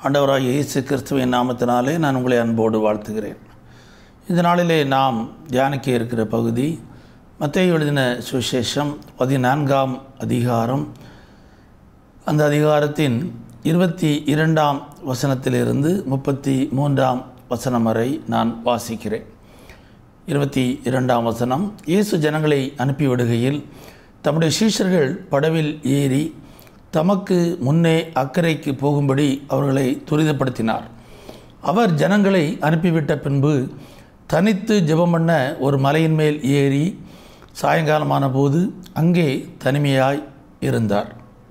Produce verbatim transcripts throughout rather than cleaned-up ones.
ஆண்டவராகிய இயேசு கிறிஸ்துவின் நாமத்தினாலே நான் உங்களை அன்போடு வாழ்த்துகிறேன். இந்த நாளிலே நாம் தியானிக்க இருக்கிற பகுதி மத்தேயு எழுதின சுவிசேஷம் பதினான்காம் அதிகாரம். அந்த அதிகாரத்தின் இருபத்தி இரண்டாம் வசனத்திலிருந்து முப்பத்தி மூன்றாம் வசனம் வரை நான் வாசிக்கிறேன். இருபத்தி இரண்டாம் வசனம்: இயேசு ஜனங்களை அனுப்பிவிடுகையில் தம்முடைய சீஷர்கள் படவில் ஏறி தமக்கு முன்னே அக்கறைக்கு போகும்படி அவர்களை துரிதப்படுத்தினார். அவர் ஜனங்களை அனுப்பிவிட்ட பின்பு தனித்து ஜெபம் பண்ண ஒரு மலையின் மேல் ஏறி சாயங்காலமான போது அங்கே தனிமையாய் இருந்தார்.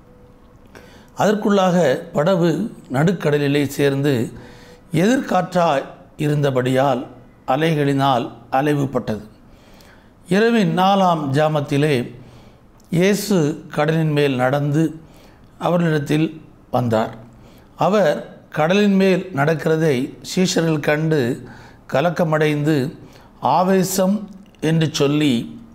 அதற்குள்ளாக படவு நடுக்கடலிலே சேர்ந்து எதிர்காற்றாய் இருந்தபடியால் அலைகளினால் அலைவுபட்டது. இரவின் நாலாம் ஜாமத்திலே இயேசு கடலின் மேல் நடந்து அவர்களிடத்தில் வந்தார். அவர் கடலின் மேல் நடக்கிறதை சீஷர்கள் கண்டு கலக்கமடைந்து ஆவேசம் என்று சொல்லி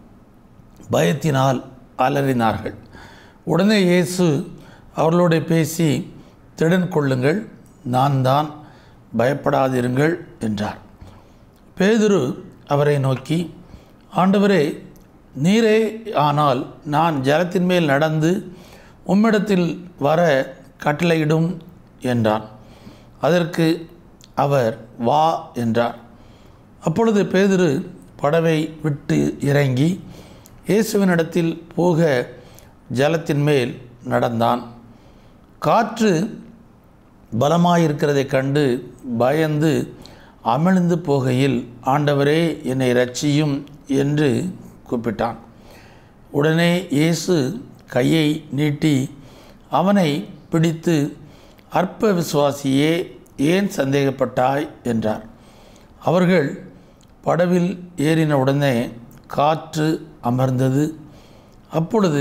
பயத்தினால் அலறினார்கள். உடனே இயேசு அவர்களோடு பேசி, திடன் கொள்ளுங்கள், நான் தான், பயப்படாதிருங்கள் என்றார். பேதுரு அவரை நோக்கி, ஆண்டவரே, நீரே ஆனால் நான் ஜலத்தின் மேல் நடந்து உம்மிடத்தில் வர கட்டளையிடும் என்றான். அதற்கு அவர் வா என்றார். அப்பொழுது பேதுரு படவை விட்டு இறங்கி இயேசுவினிடத்தில் போக ஜலத்தின் மேல் நடந்தான். காற்று பலமாயிருக்கிறதை கண்டு பயந்து அமிழ்ந்து போகையில், ஆண்டவரே, என்னை இரட்சியும் என்று கூப்பிட்டான். உடனே இயேசு கையை நீட்டி அவனை பிடித்து, அற்ப விசுவாசியே, ஏன் சந்தேகப்பட்டாய் என்றார். அவர்கள் படவில் ஏறின உடனே காற்று அமர்ந்தது. அப்பொழுது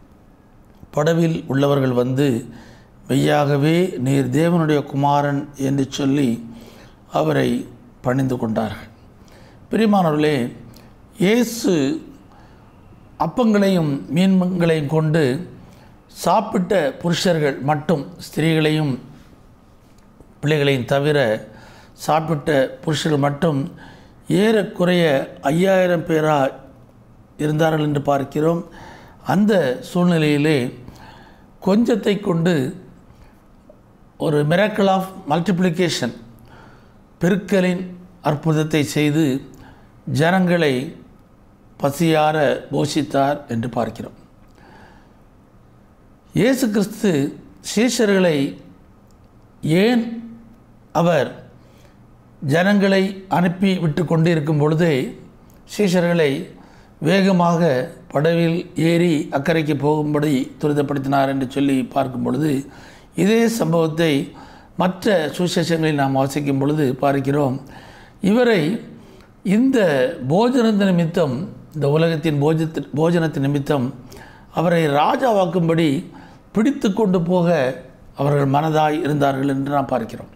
படவில் உள்ளவர்கள் வந்து, மெய்யாகவே நீர் தேவனுடைய குமாரன் என்று சொல்லி அவரை பணிந்து கொண்டார்கள். பிரியமானவர்களே, இயேசு அப்பங்களையும் மீன்களையும் கொண்டு சாப்பிட்ட புருஷர்கள் மட்டும், ஸ்திரீகளையும் பிள்ளைகளையும் தவிர சாப்பிட்ட புருஷர்கள் மட்டும் ஏறக்குறைய ஐயாயிரம் பேராக இருந்தார்கள் என்று பார்க்கிறோம். அந்த சூழ்நிலையிலே கொஞ்சத்தை கொண்டு ஒரு மிராக்கிள் ஆஃப் மல்டிப்ளிகேஷன், பெருக்கலின் அற்புதத்தை செய்து ஜனங்களை பசியார போஷித்தார் என்று பார்க்கிறோம். இயேசு கிறிஸ்து சீஷர்களை ஏன் அவர் ஜனங்களை அனுப்பி விட்டு கொண்டிருக்கும் பொழுதே சீஷர்களை வேகமாக படவில் ஏறி அக்கறைக்கு போகும்படி துரிதப்படுத்தினார் என்று சொல்லி பார்க்கும் பொழுது, இதே சம்பவத்தை மற்ற சுவிசேஷங்களில் நாம் வாசிக்கும் பொழுது பார்க்கிறோம். இவரை இந்த போஜனத்து நிமித்தம், இந்த உலகத்தின் போஜத்து போஜனத்தின் நிமித்தம் அவரை ராஜாவாக்கும்படி பிடித்து கொண்டு போக அவர்கள் மனதாய் இருந்தார்கள் என்று நாம் பார்க்கிறோம்.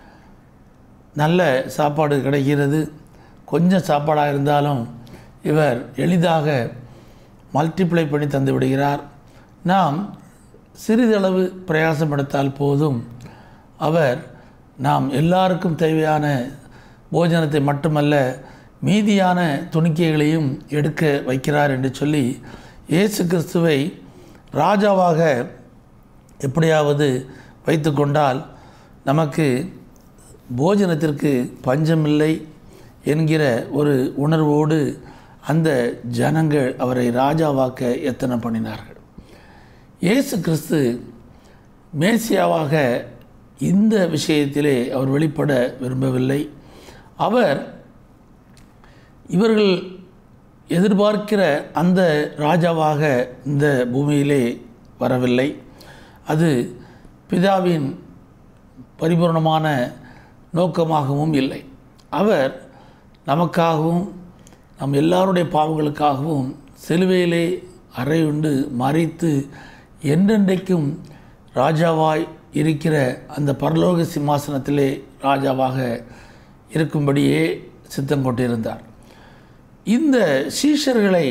நல்ல சாப்பாடு கிடைக்கிறது, கொஞ்சம் சாப்பாடாக இருந்தாலும் இவர் எளிதாக மல்டிப்ளை பண்ணி தந்து விடுகிறார். நாம் சிறிதளவு பிரயாசம் எடுத்தால் போதும், அவர் நாம் எல்லாருக்கும் தேவையான போஜனத்தை மட்டுமல்ல மீதியான துணிக்கைகளையும் எடுக்க வைக்கிறார் என்று சொல்லி இயேசு கிறிஸ்துவை ராஜாவாக எப்படியாவது வைத்து கொண்டால் நமக்கு போஜனத்திற்கு பஞ்சமில்லை என்கிற ஒரு உணர்வோடு அந்த ஜனங்கள் அவரை ராஜாவாக்க எத்தனை பண்ணினார்கள். இயேசு கிறிஸ்து மேசியாவாக இந்த விஷயத்திலே அவர் வெளிப்பட விரும்பவில்லை. அவர் இவர்கள் எதிர்பார்க்கிற அந்த ராஜாவாக இந்த பூமியிலே வரவில்லை. அது பிதாவின் பரிபூர்ணமான நோக்கமாகவும் இல்லை. அவர் நமக்காகவும் நம் எல்லாருடைய பாவங்களுக்காகவும் சிலுவையிலே அறையுண்டு மரித்து என்றென்றைக்கும் ராஜாவாய் இருக்கிற அந்த பரலோக சிம்மாசனத்திலே ராஜாவாக இருக்கும்படியே சித்தம் கொண்டிருந்தார். இந்த சீஷர்களை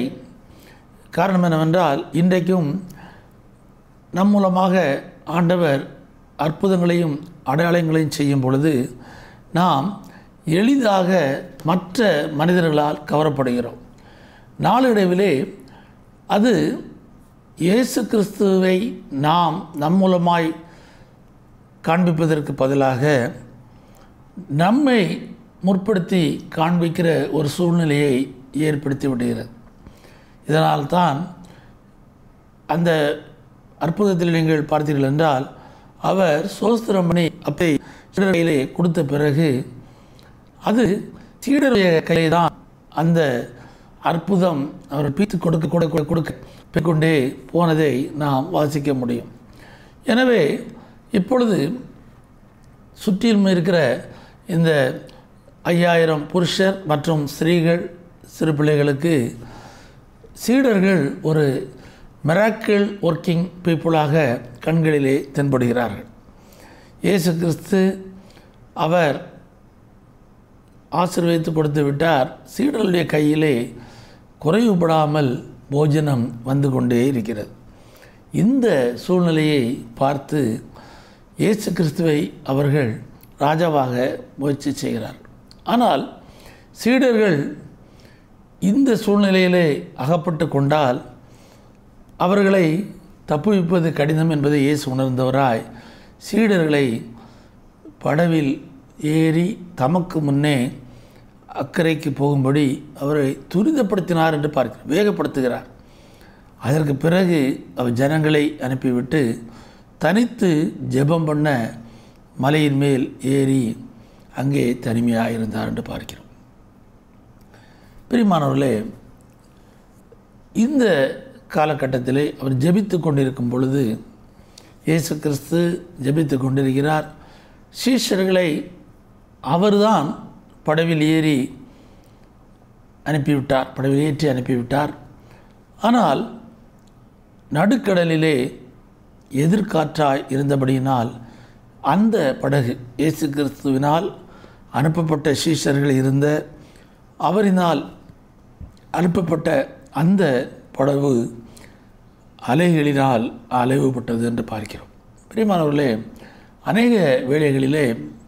காரணம் என்னவென்றால், இன்றைக்கும் நம் மூலமாக ஆண்டவர் அற்புதங்களையும் அடையாளங்களையும் செய்யும் பொழுது நாம் எளிதாக மற்ற மனிதர்களால் கவரப்படுகிறோம். நாளடைவிலே அது இயேசு கிறிஸ்துவை நாம் நம் மூலமாய் காண்பிப்பதற்கு பதிலாக நம்மை முற்படுத்தி காண்பிக்கிற ஒரு சூழ்நிலையை ஏற்படுத்தி விடுகிறது. இதனால்தான் அந்த அற்புதத்தில் நீங்கள் பார்த்தீர்கள் என்றால் அவர் சோஸ்திரம் பண்ணி அப்பை சீடர் கையிலே கொடுத்த பிறகு அது சீடருடைய கையிலே தான் அந்த அற்புதம் அவர் பீத்து கொடுக்க கொடுக்க கொடுக்க போய்கொண்டே போனதை நாம் வாசிக்க முடியும். எனவே இப்பொழுது சுற்றிலும் இருக்கிற இந்த ஐயாயிரம் புருஷர் மற்றும் ஸ்திரீகள் சிறு பிள்ளைகளுக்கு சீடர்கள் ஒரு மிராக்கிள் ஒர்க்கிங் பீப்புளாக கண்களிலே தென்படுகிறார்கள். இயேசு கிறிஸ்து அவர் ஆசீர்வதித்து கொடுத்து விட்டார். சீடர்களுடைய கையிலே குறைவுபடாமல் போஜனம் வந்து கொண்டே இருக்கிறது. இந்த சூழ்நிலையை பார்த்து இயேசு கிறிஸ்துவை அவர்கள் ராஜாவாக முயற்சி செய்கிறார். ஆனால் சீடர்கள் இந்த சூழ்நிலையிலே அகப்பட்டு கொண்டால் அவர்களை தப்புவிப்பது கடினம் என்பதை இயேசு உணர்ந்தவராய் சீடர்களை படவில் ஏறி தமக்கு முன்னே அக்கறைக்கு போகும்படி அவரை துரிதப்படுத்தினார் என்று பார்க்கிறார், வேகப்படுத்துகிறார். அதற்கு பிறகு அவர் ஜனங்களை அனுப்பிவிட்டு தனித்து ஜெபம் பண்ண மலையின் மேல் ஏறி அங்கே தனிமையாக இருந்தார் என்று பார்க்கிறோம். பிரியமானவர்களே, இந்த காலகட்டத்திலே அவர் ஜெபித்து கொண்டிருக்கும் பொழுது இயேசு கிறிஸ்து ஜெபித்து கொண்டிருக்கிறார். சீஷர்களை அவர்தான் படவில் ஏறி அனுப்பிவிட்டார், படவில் ஏற்றி அனுப்பிவிட்டார். ஆனால் நடுக்கடலிலே எதிர்காற்றாய் இருந்தபடியினால் அந்த படகு இயேசு கிறிஸ்துவினால் அனுப்பப்பட்ட சீஷர்கள் இருந்த அவரினால் அனுப்பப்பட்ட அந்த படகு அலைகளினால் அலைவுபட்டது என்று பார்க்கிறோம். பிரியமானவர்களே, அநேக வேளைகளிலே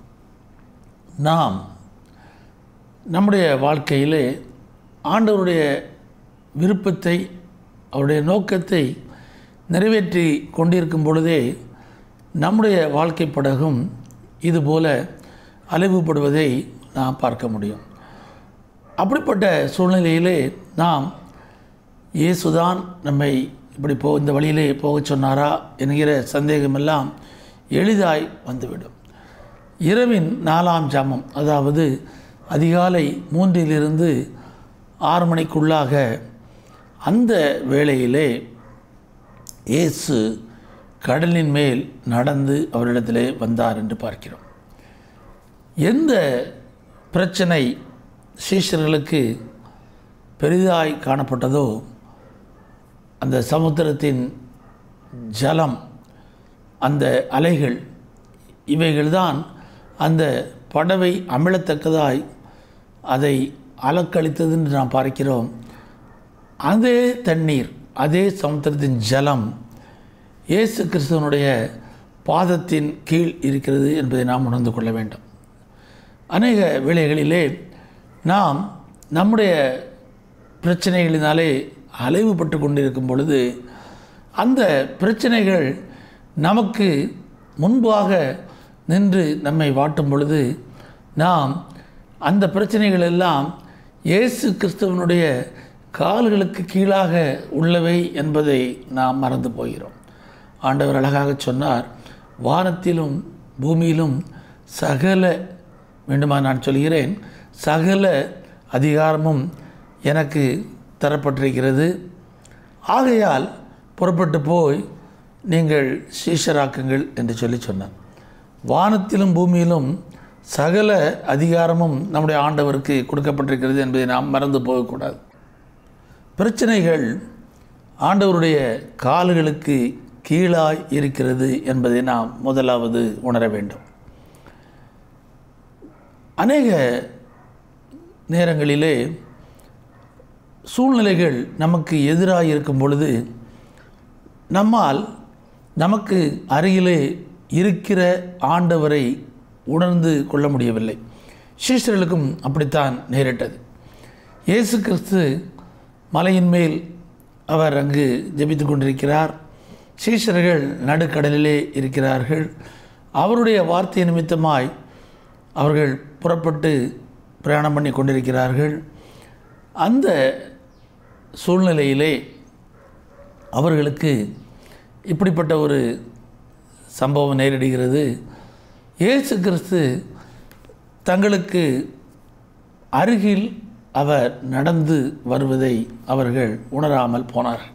நாம் நம்முடைய வாழ்க்கையிலே ஆண்டவருடைய விருப்பத்தை அவருடைய நோக்கத்தை நிறைவேற்றி கொண்டிருக்கும் பொழுதே நம்முடைய வாழ்க்கை படகும் இதுபோல அலைவுபடுவதை நாம் பார்க்க முடியும். அப்படிப்பட்ட சூழ்நிலையிலே நாம் இயேசுதான் நம்மை இப்படி போ இந்த வழியிலே போகச் சொன்னாரா என்கிற சந்தேகமெல்லாம் எளிதாய் வந்துவிடும். இரவின் நாலாம் ஜாமம், அதாவது அதிகாலை மூன்றிலிருந்து ஆறு மணிக்குள்ளாக அந்த வேளையிலே இயேசு கடலின் மேல் நடந்து அவரிடத்திலே வந்தார் என்று பார்க்கிறோம். எந்த பிரச்சனை சீஷர்களுக்கு பெரிதாய் காணப்பட்டதோ அந்த சமுத்திரத்தின் ஜலம், அந்த அலைகள், இவைகள்தான் அந்த படவை அமிழத்தக்கதாய் அதை அலக்களித்தது என்று நாம் பார்க்கிறோம். அதே தண்ணீர், அதே சமுத்திரத்தின் ஜலம் இயேசு கிறிஸ்துவனுடைய பாதத்தின் கீழ் இருக்கிறது என்பதை நாம் உணர்ந்து கொள்ள வேண்டும். அநேக வேளைகளிலே நாம் நம்முடைய பிரச்சனைகளினாலே அலைவுபட்டு கொண்டிருக்கும் பொழுது அந்த பிரச்சனைகள் நமக்கு முன்பாக நின்று நம்மை வாட்டும் பொழுது நாம் அந்த பிரச்சனைகள் எல்லாம் இயேசு கிறிஸ்துவனுடைய கால்களுக்கு கீழாக உள்ளவை என்பதை நாம் மறந்து போகிறோம். ஆண்டவர் அழகாக சொன்னார், வானத்திலும் பூமியிலும் சகல, வேண்டுமா நான் சொல்கிறேன், சகல அதிகாரமும் எனக்கு தரப்பட்டிருக்கிறது. ஆகையால் புறப்பட்டு போய் நீங்கள் சீஷராக்குங்கள் என்று சொல்லி சொன்னார். வானத்திலும் பூமியிலும் சகல அதிகாரமும் நம்முடைய ஆண்டவருக்கு கொடுக்கப்பட்டிருக்கிறது என்பதை நாம் மறந்து போகக்கூடாது. பிரச்சனைகள் ஆண்டவருடைய கால்களுக்கு கீழாய் இருக்கிறது என்பதை நாம் முதலாவது உணர வேண்டும். அநேக நேரங்களிலே சூழ்நிலைகள் நமக்கு எதிராக இருக்கும் பொழுது நம்மால் நமக்கு அருகிலே இருக்கிற ஆண்டவரை உணர்ந்து கொள்ள முடியவில்லை. சீஷர்களுக்கும் அப்படித்தான் நேரிட்டது. இயேசு கிறிஸ்து மலையின் மேல் அவர் அங்கு ஜெபித்து கொண்டிருக்கிறார். சீஷர்கள் நடுக்கடலிலே இருக்கிறார்கள். அவருடைய வார்த்தை நிமித்தமாய் அவர்கள் புறப்பட்டு பிரயாணம் பண்ணி கொண்டிருக்கிறார்கள். அந்த சூழ்நிலையிலே அவர்களுக்கு இப்படிப்பட்ட ஒரு சம்பவம் நேரிடுகிறது. இயேசு கிறிஸ்து தங்களுக்கு அருகில் அவர் நடந்து வருவதை அவர்கள் உணராமல் போனார்கள்.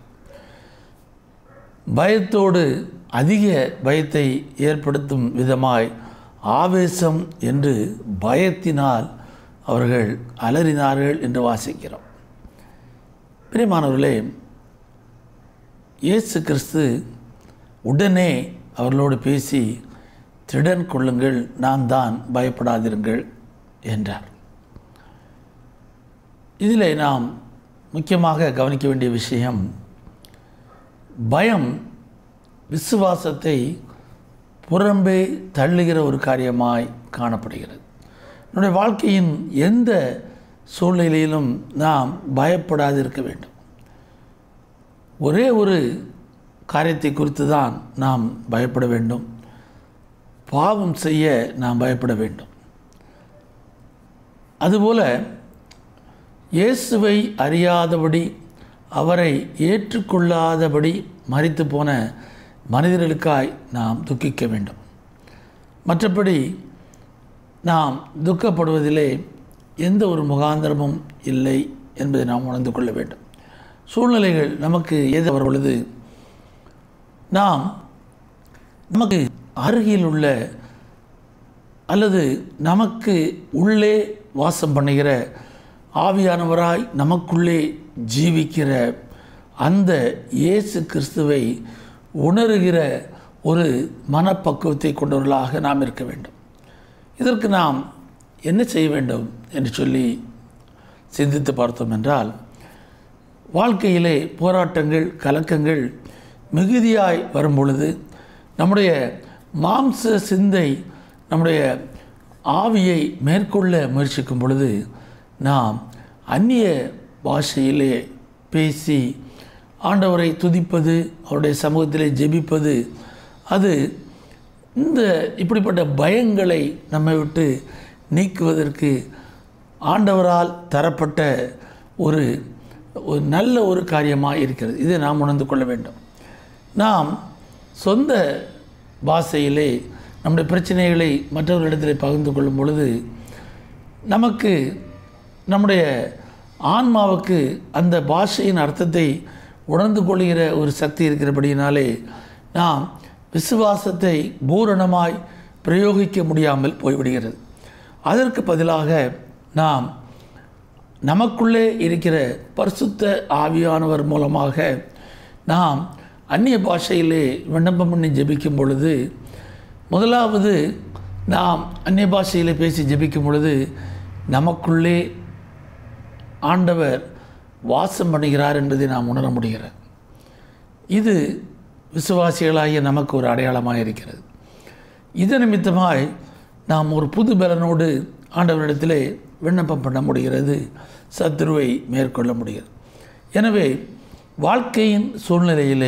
பயத்தோடு அதிக பயத்தை ஏற்படுத்தும் விதமாய் ஆவேசம் என்று பயத்தினால் அவர்கள் அலறினார்கள் என்று வாசிக்கிறோம். பிரியமானவர்களே, இயேசு கிறிஸ்து உடனே அவர்களோடு பேசி திடன் கொள்ளுங்கள், நான் தான், பயப்படாதிருங்கள் என்றார். இதில் நாம் முக்கியமாக கவனிக்க வேண்டிய விஷயம், பயம் விசுவாசத்தை புறம்பே தள்ளுகிற ஒரு காரியமாய் காணப்படுகிறது. நம்முடைய வாழ்க்கையின் எந்த சூழ்நிலையிலும் நாம் பயப்படாது இருக்க வேண்டும். ஒரே ஒரு காரியத்தை குறித்து தான் நாம் பயப்பட வேண்டும். பாவம் செய்ய நாம் பயப்பட வேண்டும். அதுபோல இயேசுவை அறியாதபடி, அவரை ஏற்றுக்கொள்ளாதபடி மரித்து போன மனிதர்களுக்காய் நாம் துக்கிக்க வேண்டும். மற்றபடி நாம் துக்கப்படுவதிலே எந்த ஒரு முகாந்திரமும் இல்லை என்பதை நாம் உணர்ந்து கொள்ள வேண்டும். சூழ்நிலைகள் நமக்கு ஏதோ வரும் பொழுது நாம் நமக்கு அருகில் உள்ள அல்லது நமக்கு உள்ளே வாசம் பண்ணுகிற ஆவியானவராய் நமக்குள்ளே ஜீவிக்கிற அந்த இயேசு கிறிஸ்துவை உணர்கிற ஒரு மனப்பக்குவத்தை கொண்டவர்களாக நாம் இருக்க வேண்டும். இதற்கு நாம் என்ன செய்ய வேண்டும் என்று சொல்லி சிந்தித்து பார்த்தோம் என்றால், வாழ்க்கையிலே போராட்டங்கள், கலக்கங்கள் மிகுதியாய் வரும் பொழுது, நம்முடைய மாம்ச சிந்தை நம்முடைய ஆவியை மேற்கொள்ள முயற்சிக்கும் பொழுது, நாம் அந்நிய பாஷையிலே பேசி ஆண்டவரை துதிப்பது, அவருடைய சமூகத்திலே ஜெபிப்பது, அது இந்த இப்படிப்பட்ட பயங்களை நம்மை விட்டு நீக்குவதற்கு ஆண்டவரால் தரப்பட்ட ஒரு ஒரு நல்ல ஒரு காரியமாக இருக்கிறது. இதை நாம் உணர்ந்து கொள்ள வேண்டும். நாம் சொந்த பாஷையிலே நம்முடைய பிரச்சனைகளை மற்றவர்களிடத்தில் பகிர்ந்து கொள்ளும் பொழுது, நமக்கு நம்முடைய ஆன்மாவுக்கு அந்த பாஷையின் அர்த்தத்தை உணர்ந்து கொள்கிற ஒரு சக்தி இருக்கிறபடியினாலே நாம் விசுவாசத்தை பூரணமாய் பிரயோகிக்க முடியாமல் போய்விடுகிறது. அதற்கு பதிலாக நாம் நமக்குள்ளே இருக்கிற பரிசுத்த ஆவியானவர் மூலமாக நாம் அந்நிய பாஷையிலே விண்ணப்பம் பண்ணி ஜெபிக்கும் பொழுது, முதலாவது நாம் அந்நிய பாஷையிலே பேசி ஜெபிக்கும் பொழுது நமக்குள்ளே ஆண்டவர் வாசம் பண்ணுகிறார் என்பதை நாம் உணர முடிகிறது. இது விசுவாசிகளாகிய நமக்கு ஒரு அடையாளமாக இருக்கிறது. இது நிமித்தமாய் நாம் ஒரு புது பலனோடு ஆண்டவரிடத்திலே விண்ணப்பம் பண்ண முடிகிறது, சத்துருவை மேற்கொள்ள முடிகிறது. எனவே வாழ்க்கையின் சூழ்நிலையிலே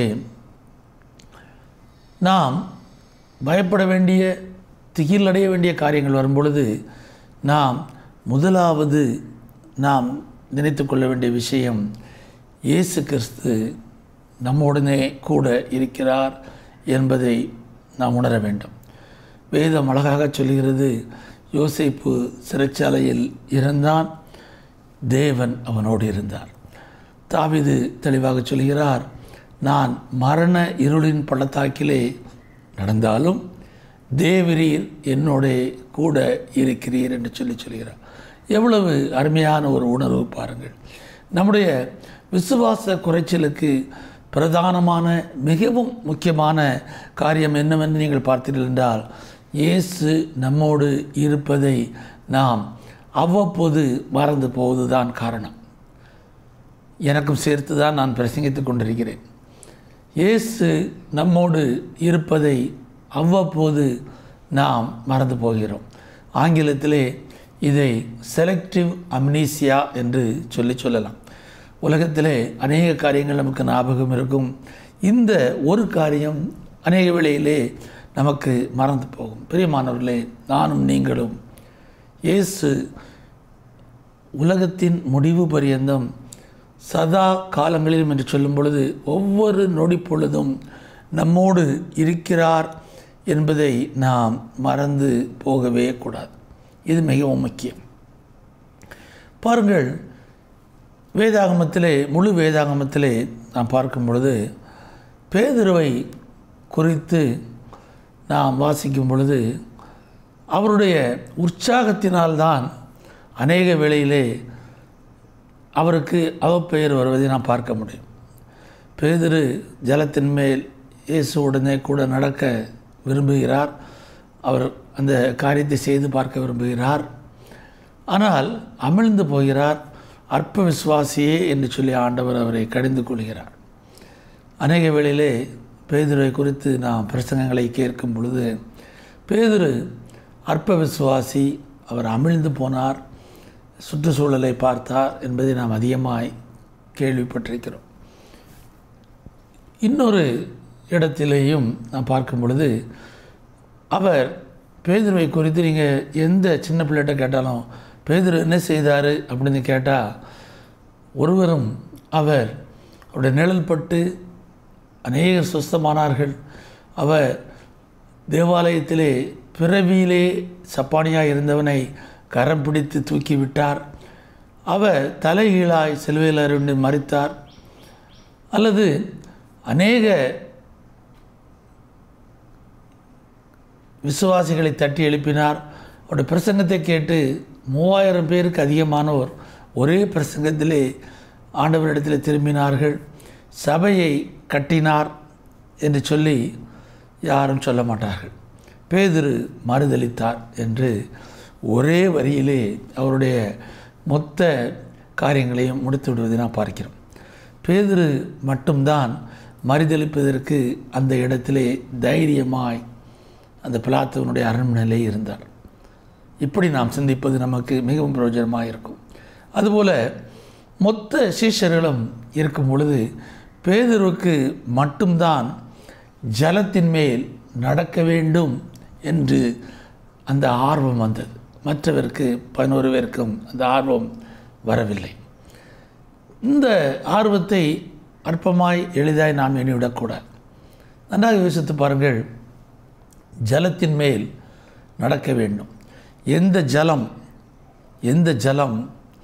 நாம் பயப்பட வேண்டிய, திகிலடைய வேண்டிய காரியங்கள் வரும்பொழுது, நாம் முதலாவது நாம் நினைத்து கொள்ள வேண்டிய விஷயம், இயேசு கிறிஸ்து நம்முடனே கூட இருக்கிறார் என்பதை நாம் உணர வேண்டும். வேதம் அழகாக சொல்கிறது, யோசேப்பு சிறைச்சாலையில் இருந்தான், தேவன் அவனோடு இருந்தார். தாவீது தெளிவாக சொல்கிறார், நான் மரண இருளின் பள்ளத்தாக்கிலே நடந்தாலும் தேவரீர் என்னோட கூட இருக்கிறீர் என்று சொல்லி சொல்கிறார். எவ்வளவு அருமையான ஒரு உணர்வு பாருங்கள். நம்முடைய விசுவாச குறைச்சலுக்கு பிரதானமான மிகவும் முக்கியமான காரியம் என்னவென்று நீங்கள் பார்த்தீர்கள் என்றால், இயேசு நம்மோடு இருப்பதை நாம் அவ்வப்போது மறந்து போவதுதான் காரணம். எனக்கும் சேர்த்து தான் நான் பிரசங்கித்து கொண்டிருக்கிறேன். இயேசு நம்மோடு இருப்பதை அவ்வப்போது நாம் மறந்து போகிறோம். ஆங்கிலத்திலே இதை செலக்டிவ் அம்னீசியா என்று சொல்லி சொல்லலாம். உலகத்திலே அநேக காரியங்கள் நமக்கு ஞாபகம் இருக்கும். இந்த ஒரு காரியம் அநேக வேளையிலே நமக்கு மறந்து போகும். பிரியமானவர்களே, நானும் நீங்களும் இயேசு உலகத்தின் முடிவு பரியந்தம் சதா காலங்களிலும் என்று சொல்லும் பொழுது ஒவ்வொரு நொடி பொழுதும் நம்மோடு இருக்கிறார் என்பதை நாம் மறந்து போகவே கூடாது. இது மிகவும் முக்கியம். பாருங்கள், வேதாகமத்திலே முழு வேதாகமத்திலே நாம் பார்க்கும் பொழுது பேதுருவை குறித்து நாம் வாசிக்கும் பொழுது அவருடைய உற்சாகத்தினால்தான் அநேக வேளையிலே அவருக்கு அவப்பெயர் வருவதை நாம் பார்க்க முடியும். பேதுரு ஜலத்தின் மேல் இயேசுவுடனே கூட நடக்க விரும்புகிறார். அவர் அந்த காரியத்தை செய்து பார்க்க விரும்புகிறார். ஆனால் அமிழ்ந்து போகிறார். அற்ப விசுவாசியே என்று சொல்லி ஆண்டவர் அவரை கடிந்து கொள்கிறார். அநேக வேளையிலே பேதுருவை குறித்து நாம் பிரசங்கங்களை கேட்கும் பொழுது பேதுரு அற்ப விசுவாசி, அவர் அமிழ்ந்து போனார், சுற்றுச்சூழலை பார்த்தார் என்பதை நாம் அதிகமாய் கேள்விப்பட்டிருக்கிறோம். இன்னொரு இடத்திலேயும் நாம் பார்க்கும் பொழுது அவர் பேதுருவை குறித்து நீங்கள் எந்த சின்ன பிள்ளைகிட்ட கேட்டாலும் பேதுரு என்ன செய்தார் அப்படின்னு கேட்டால் ஒருவரும் அவர் அவருடைய நிழல் பட்டு அநேகர் சுஸ்தமானார்கள். அவர் தேவாலயத்திலே பிறவியிலே சப்பானியாக இருந்தவனை கரம் பிடித்து தூக்கிவிட்டார். அவர் தலைகீழாய் சிலுவையில் அறைந்து மரித்தார். அல்லது அநேக விசுவாசிகளை தட்டி எழுப்பினார். அவருடைய பிரசங்கத்தை கேட்டு மூவாயிரம் பேருக்கு அதிகமானோர் ஒரே பிரசங்கத்திலே ஆண்டவரிடத்தில் திரும்பினார்கள். சபையை கட்டினார் என்று சொல்லி யாரும் சொல்ல மாட்டார்கள். பேதுரு மறுதலித்தார் என்று ஒரே வரியிலே அவருடைய மொத்த காரியங்களையும் முடித்து விடுவதை நாம் பார்க்கிறோம். பேதுரு மட்டும்தான் மறுதலிப்பதற்கு அந்த இடத்திலே தைரியமாய் அந்த பிலாத்துவனுடைய அரண்மனையிலே இருந்தார். இப்படி நாம் சிந்திப்பது நமக்கு மிகவும் பிரயோஜனமாக இருக்கும். அதுபோல் மொத்த சீஷர்களும் இருக்கும் பொழுது பேதுருக்கு மட்டும்தான் ஜலத்தின் மேல் நடக்க வேண்டும் என்று அந்த ஆர்வம் வந்தது. மற்றவருக்கு பதினோரு பேருக்கும் அந்த ஆர்வம் வரவில்லை. இந்த ஆர்வத்தை அற்பமாய் எளிதாய் நாம் எண்ணிவிடக்கூடாது. நன்றாக யோசித்து பாருங்கள். ஜலத்தின் மேல் நடக்க வேண்டும். எந்த ஜலம் எந்த ஜலம்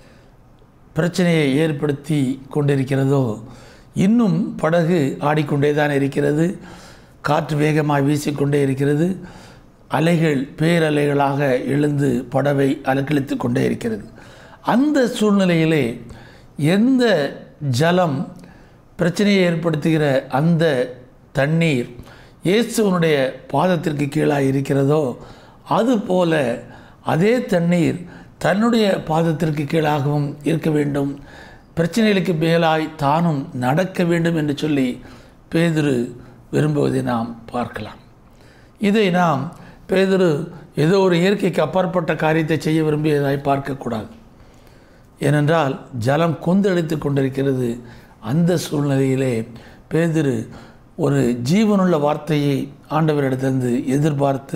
பிரச்சனையை ஏற்படுத்தி கொண்டிருக்கிறதோ இன்னும் படகு ஆடிக்கொண்டே தான் இருக்கிறது. காற்று வேகமாக வீசிக்கொண்டே இருக்கிறது. அலைகள் பேரலைகளாக எழுந்து படவை அலக்கழித்து கொண்டே இருக்கிறது. அந்த சூழ்நிலையிலே எந்த ஜலம் பிரச்சனையை ஏற்படுத்துகிற அந்த தண்ணீர் இயேசுவனுடைய பாதத்திற்கு கீழாக இருக்கிறதோ அதுபோல அதே தண்ணீர் தன்னுடைய பாதத்திற்கு கீழாகவும் இருக்க வேண்டும். பிரச்சனைகளுக்கு மேலாய் தானும் நடக்க வேண்டும் என்று சொல்லி பேதுரு விரும்புவதை நாம் பார்க்கலாம். இதை நாம் பேதுரு ஏதோ ஒரு இயற்கைக்கு அப்பாற்பட்ட காரியத்தை செய்ய விரும்பியதாய் பார்க்கக்கூடாது. ஏனென்றால் ஜலம் கொந்தளித்து கொண்டிருக்கிறது. அந்த சூழ்நிலையிலே பேதுரு ஒரு ஜீவனுள்ள வார்த்தையை ஆண்டவரிடத்திலிருந்து எதிர்பார்த்து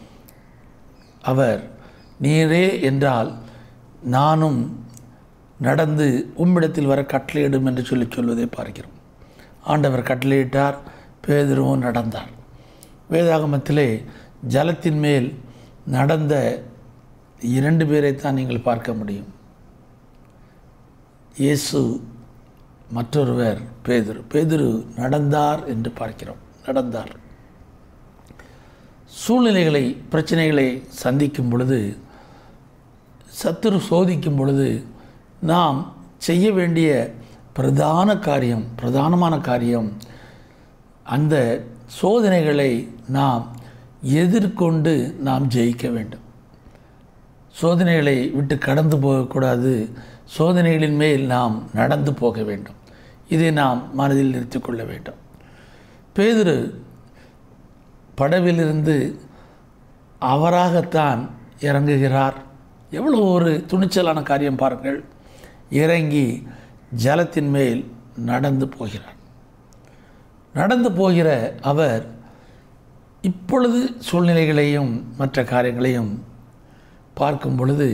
அவர் நீரே என்றால் நானும் நடந்து உம்மிடத்தில் வர கட்டளையிடும் என்று சொல்லி சொல்வதை பார்க்கிறோம். ஆண்டவர் கட்டளையிட்டார், பேதுருவும் நடந்தார். வேதாகமத்திலே ஜலத்தின் மேல் நடந்த இரண்டு பேரைத்தான் நீங்கள் பார்க்க முடியும். இயேசு, மற்றொருவர் பேதுரு. பேதுரு நடந்தார் என்று பார்க்கிறோம். நடந்தார். சூழ்நிலைகளை பிரச்சனைகளை சந்திக்கும் பொழுது, சத்துரு சோதிக்கும் பொழுது நாம் செய்ய வேண்டிய பிரதான காரியம் பிரதானமான காரியம் அந்த சோதனைகளை நாம் எதிர்கொண்டு நாம் ஜெயிக்க வேண்டும். சோதனைகளை விட்டு கடந்து போகக்கூடாது. சோதனைகளின் மேல் நாம் நடந்து போக வேண்டும். இதை நாம் மனதில் நிறுத்தி கொள்ள வேண்டும். பேதுரு படவிலிருந்து அவராகத்தான் இறங்குகிறார். எவ்வளோ ஒரு துணிச்சலான காரியம் பாருங்கள். இறங்கி ஜலத்தின் மேல் நடந்து போகிறார். நடந்து போகிற அவர் இப்பொழுது சூழ்நிலைகளையும் மற்ற காரியங்களையும் பார்க்கும் பொழுது,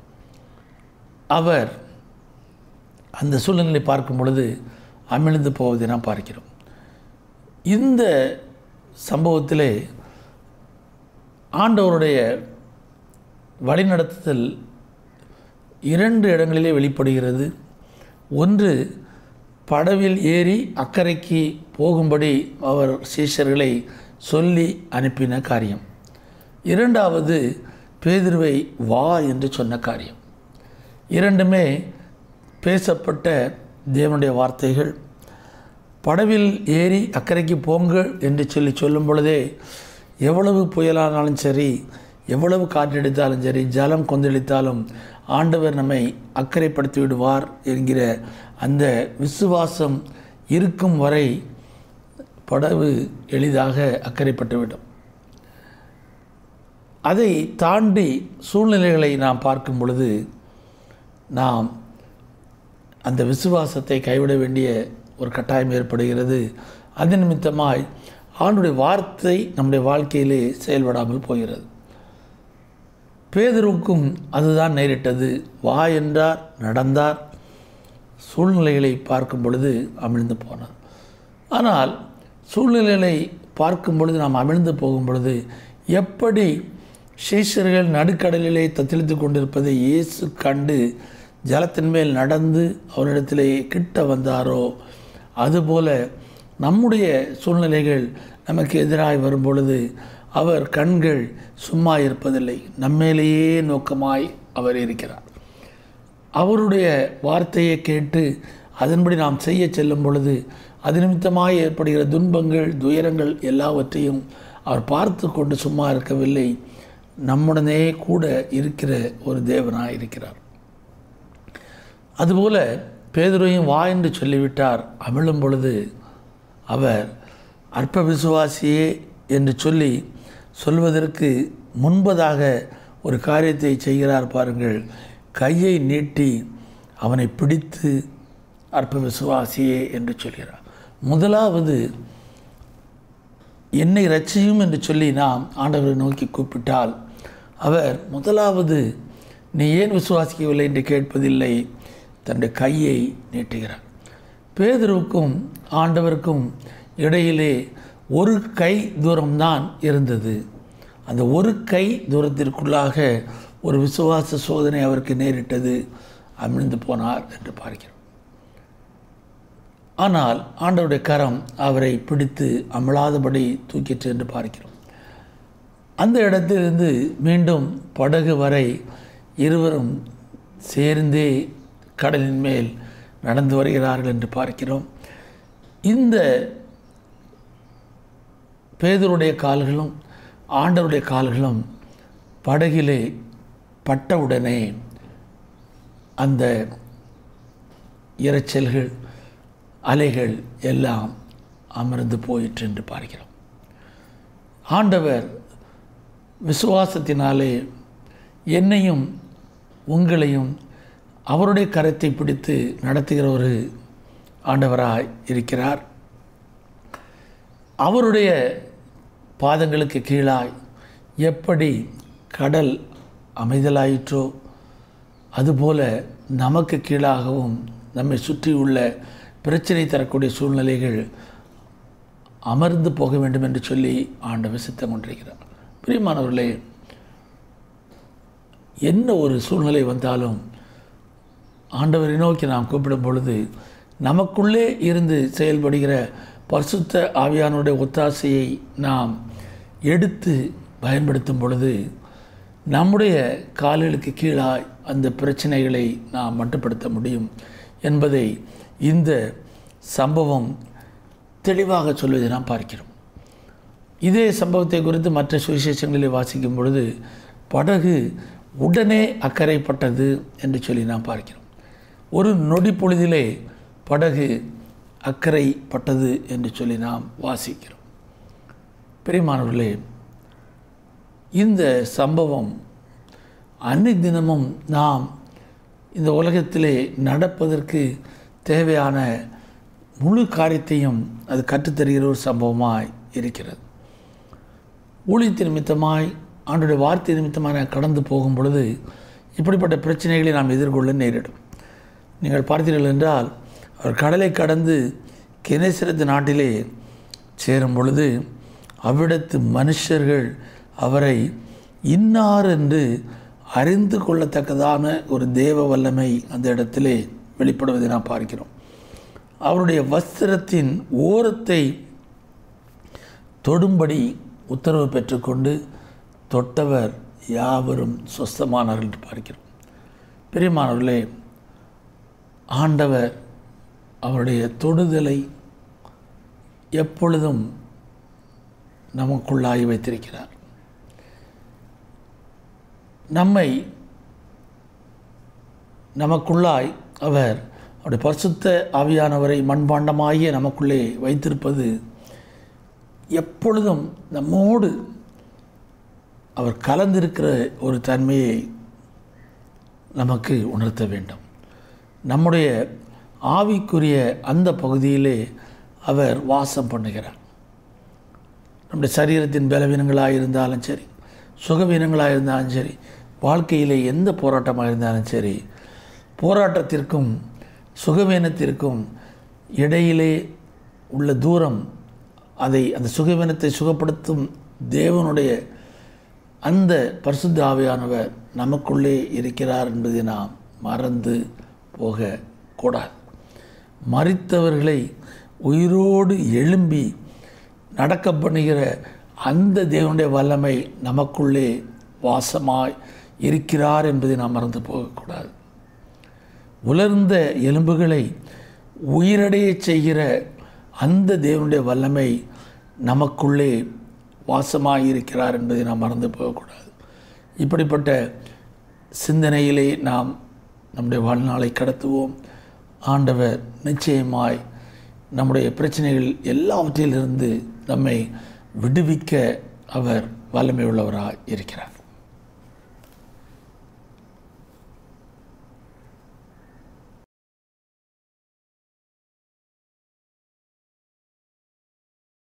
அவர் அந்த சூழ்நிலை பார்க்கும் பொழுது அமிழ்ந்து போவதை நாம் பார்க்கிறோம். இந்த சம்பவத்திலே ஆண்டவருடைய வழிநடத்துதல் இரண்டு இடங்களிலே வெளிப்படுகிறது. ஒன்று, படவில் ஏறி அக்கறைக்கு போகும்படி அவர் சீஷர்களை சொல்லி அனுப்பின காரியம். இரண்டாவது, பேதுருவை வா என்று சொன்ன காரியம். இரண்டுமே பேசப்பட்ட தேவனுடைய வார்த்தைகள். படவில் ஏறி அக்கறைக்கு போங்கள் என்று சொல்லி சொல்லும் பொழுதே, எவ்வளவு புயலானாலும் சரி, எவ்வளவு காற்றடித்தாலும் சரி, ஜலம் கொந்தளித்தாலும் ஆண்டவர் நம்மை அக்கறைப்படுத்தி விடுவார் என்கிற அந்த விசுவாசம் இருக்கும் வரை படவு எளிதாக அக்கறைப்பட்டுவிடும். அதை தாண்டி சூழ்நிலைகளை நாம் பார்க்கும் பொழுது நாம் அந்த விசுவாசத்தை கைவிட வேண்டிய ஒரு கட்டாயம் ஏற்படுகிறது. அது நிமித்தமாய் ஆண்டுடைய வார்த்தை நம்முடைய வாழ்க்கையிலே செயல்படாமல் போகிறது. பேதுருவுக்கும் அதுதான் நேரிட்டது. வா என்றார், நடந்தார். சூழ்நிலைகளை பார்க்கும் பொழுது அமிழ்ந்து போனார். ஆனால் சூழ்நிலைகளை பார்க்கும் பொழுது நாம் அமிழ்ந்து போகும் பொழுது எப்படி சீஷர்கள் நடுக்கடலிலே தத்தளித்து கொண்டிருப்பதை இயேசு கண்டு ஜலத்தின் மேல் நடந்து அவரிடத்திலே கிட்ட வந்தாரோ, அதுபோல நம்முடைய சூழ்நிலைகள் நமக்கு எதிராக வரும் பொழுது அவர் கண்கள் சும்மா இருப்பதில்லை. நம்மேலேயே நோக்கமாய் அவர் இருக்கிறார். அவருடைய வார்த்தையை கேட்டு அதன்படி நாம் செய்ய செல்லும் பொழுது அது நிமித்தமாக ஏற்படுகிற துன்பங்கள், துயரங்கள் எல்லாவற்றையும் அவர் பார்த்து கொண்டு சும்மா இருக்கவில்லை. நம்முடனே கூட இருக்கிற ஒரு தேவனாக இருக்கிறார். அதுபோல பேதுருவையும் வா என்று சொல்லிவிட்டார். அமிழும் பொழுது அவர் அற்ப விசுவாசியே என்று சொல்லி சொல்வதற்கு முன்பதாக ஒரு காரியத்தை செய்கிறார் பாருங்கள். கையை நீட்டி அவனை பிடித்து அற்ப விசுவாசியே என்று சொல்கிறார். முதலாவது, என்னை இரட்சியும் என்று சொல்லி நாம் ஆண்டவரை நோக்கி கூப்பிட்டால் அவர் முதலாவது நீ ஏன் விசுவாசிக்கவில்லை என்று கேட்பதில்லை, தன்னுடைய கையை நீட்டுகிறார். பேதுருவுக்கும் ஆண்டவருக்கும் இடையிலே ஒரு கை தூரம்தான் இருந்தது. அந்த ஒரு கை தூரத்திற்குள்ளாக ஒரு விசுவாச சோதனை அவருக்கு நேரிட்டது. அமிழ்ந்து போனார் என்று பார்க்கிறோம். ஆனால் ஆண்டவருடைய கரம் அவரை பிடித்து அமிழாதபடி தூக்கிற்று என்று பார்க்கிறோம். அந்த இடத்திலிருந்து மீண்டும் படகு வரை இருவரும் சேர்ந்தே கடலின் மேல் நடந்து வருகிறார்கள் என்று பார்க்கிறோம். இந்த பேதுருடைய கால்களும் ஆண்டவருடைய கால்களும் படகிலே பட்டவுடனே அந்த இரைச்சல்கள், அலைகள் எல்லாம் அமர்ந்து போயிற்று என்று பார்க்கிறோம். ஆண்டவர் விசுவாசத்தினாலே என்னையும் உங்களையும் அவருடைய கரத்தை பிடித்து நடத்துகிற ஒரு ஆண்டவராய் இருக்கிறார். அவருடைய பாதங்களுக்கு கீழாய் எப்படி கடல் அமைதலாயிற்றோ அதுபோல நமக்கு கீழாகவும் நம்மை சுற்றியுள்ள பிரச்சனை தரக்கூடிய சூழ்நிலைகள் அமர்ந்து போக வேண்டும் என்று சொல்லி ஆண்டவர் சித்தம் கொண்டிருக்கிறார். பிரியமானவர்களே, என்ன ஒரு சூழ்நிலை வந்தாலும் ஆண்டவரை நோக்கி நாம் கூப்பிடும் பொழுது நமக்குள்ளே இருந்து செயல்படுகிற பரிசுத்த ஆவியானுடைய ஒத்தாசையை நாம் எடுத்து பயன்படுத்தும் பொழுது நம்முடைய கால்களுக்கு கீழாய் அந்த பிரச்சனைகளை நாம் மட்டுப்படுத்த முடியும் என்பதை இந்த சம்பவம் தெளிவாக சொல்வதை நாம் பார்க்கிறோம். இதே சம்பவத்தை குறித்து மற்ற சுவிசேஷங்களில் வாசிக்கும் பொழுது படகு உடனே அக்கறைப்பட்டது என்று சொல்லி நாம் பார்க்கிறோம். ஒரு நொடி பொழுதிலே படகு அக்கறைப்பட்டது என்று சொல்லி நாம் வாசிக்கிறோம். பிரியமானவர்களே, இந்த சம்பவம் அன்னிதினமும் நாம் இந்த உலகத்திலே நடப்பதற்கு தேவையான முழு காரியத்தையும் அது கற்றுத்தருகிற ஒரு சம்பவமாய் இருக்கிறது. ஊழியத்தின் நிமித்தமாய் ஆண்டோடைய வார்த்தை நிமித்தமாக கடந்து போகும் பொழுது இப்படிப்பட்ட பிரச்சனைகளை நாம் எதிர்கொள்ள நேரிடும். நீங்கள் பார்த்தீர்கள் என்றால், அவர் கடலை கடந்து கெனேசரத்து நாட்டிலே சேரும் பொழுது அவ்விடத்து மனுஷர்கள் அவரை இன்னார் என்று அறிந்து கொள்ளத்தக்கதான ஒரு தேவ வல்லமை அந்த இடத்திலே வெளிப்படுவதை நாம் பார்க்கிறோம். அவருடைய வஸ்திரத்தின் ஓரத்தை தொடும்படி உத்தரவு பெற்றுக்கொண்டு தொட்டவர் யாவரும் சொஸ்தமானார்கள் என்று பார்க்கிறோம். பிரியமானவர்களே, ஆண்டவர் அவருடைய தொடுதலை எப்பொழுதும் நமக்குள்ளாய் வைத்திருக்கிறார். நம்மை நமக்குள்ளாய் அவர் அவருடைய பரிசுத்த ஆவியானவரை மண்பாண்டமாகிய நமக்குள்ளே வைத்திருப்பது எப்பொழுதும் நம்மோடு அவர் கலந்திருக்கிற ஒரு தன்மையை நமக்கு உணர்த்த வேண்டும். நம்முடைய ஆவிக்குரிய அந்த பகுதியிலே அவர் வாசம் பண்ணுகிறார். நம்முடைய சரீரத்தின் பலவீனங்களாக இருந்தாலும் சரி, சுகவீனங்களாக இருந்தாலும் சரி, வாழ்க்கையிலே எந்த போராட்டமாக இருந்தாலும் சரி, போராட்டத்திற்கும் சுகவீனத்திற்கும் இடையிலே உள்ள தூரம், அதை அந்த சுகவீனத்தை சுகப்படுத்தும் தேவனுடைய அந்த பரிசுத்த ஆவியானவர் நமக்குள்ளே இருக்கிறார் என்பதை நாம் மறந்து போகக்கூடாது. மரித்தவர்களை உயிரோடு எழும்பி நடக்க பண்ணுகிற அந்த தேவனுடைய வல்லமை நமக்குள்ளே வாசமாய் இருக்கிறார் என்பதை நாம் மறந்து போகக்கூடாது. உலர்ந்த எலும்புகளை உயிரடைய செய்கிற அந்த தேவனுடைய வல்லமை நமக்குள்ளே வாசமாய் இருக்கிறார் என்பதை நாம் மறந்து போகக்கூடாது. இப்படிப்பட்ட சிந்தனையிலே நாம் நம்முடைய வாழ்நாளை கடத்துவோம். ஆண்டவர் நிச்சயமாய் நம்முடைய பிரச்சனைகள் எல்லாவற்றிலிருந்து நம்மை விடுவிக்க அவர் வல்லமை உள்ளவராய் இருக்கிறார்.